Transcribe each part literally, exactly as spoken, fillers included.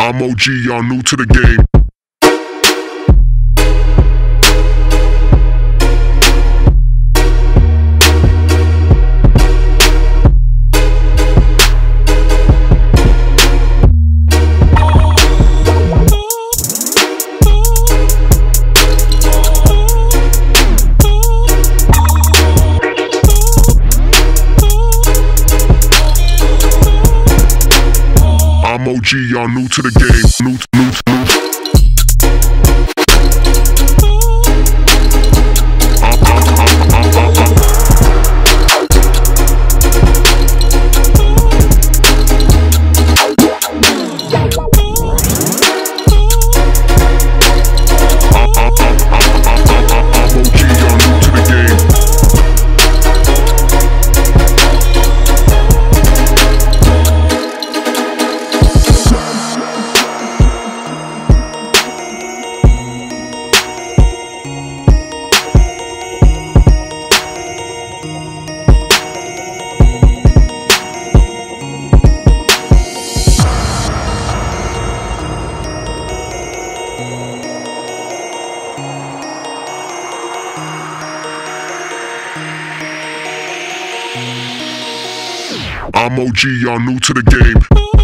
I'm O G, y'all new to the game. I'm O G, y'all new to the game. New, new, new. I'm, I'm, I'm, I'm, I'm, I'm. I'm O G, y'all new to the game.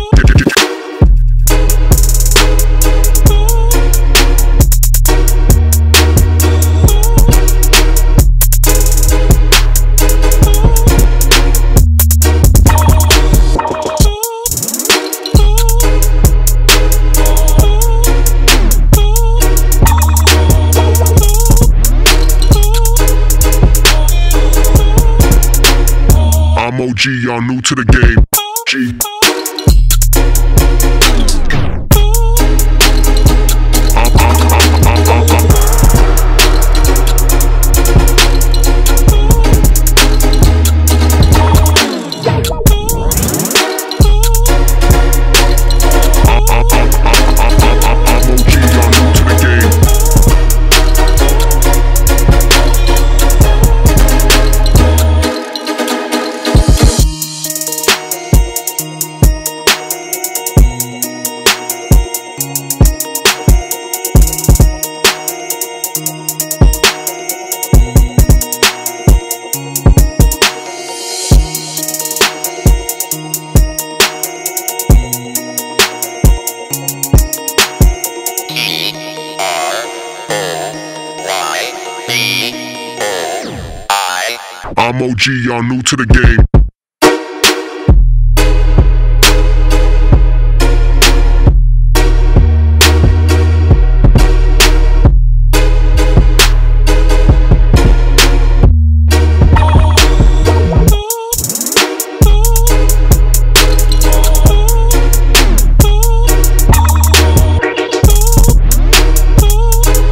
I'm O G, y'all new to the game. G. I'm O G, y'all new to the game.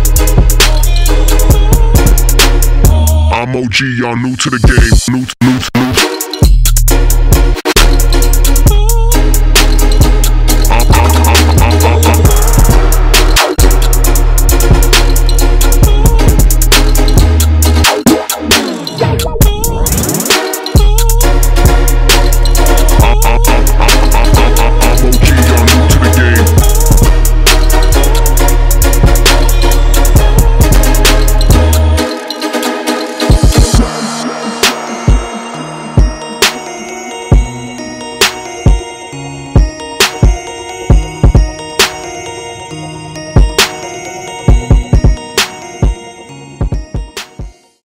I'm O G, y'all new to the game. New, new, new.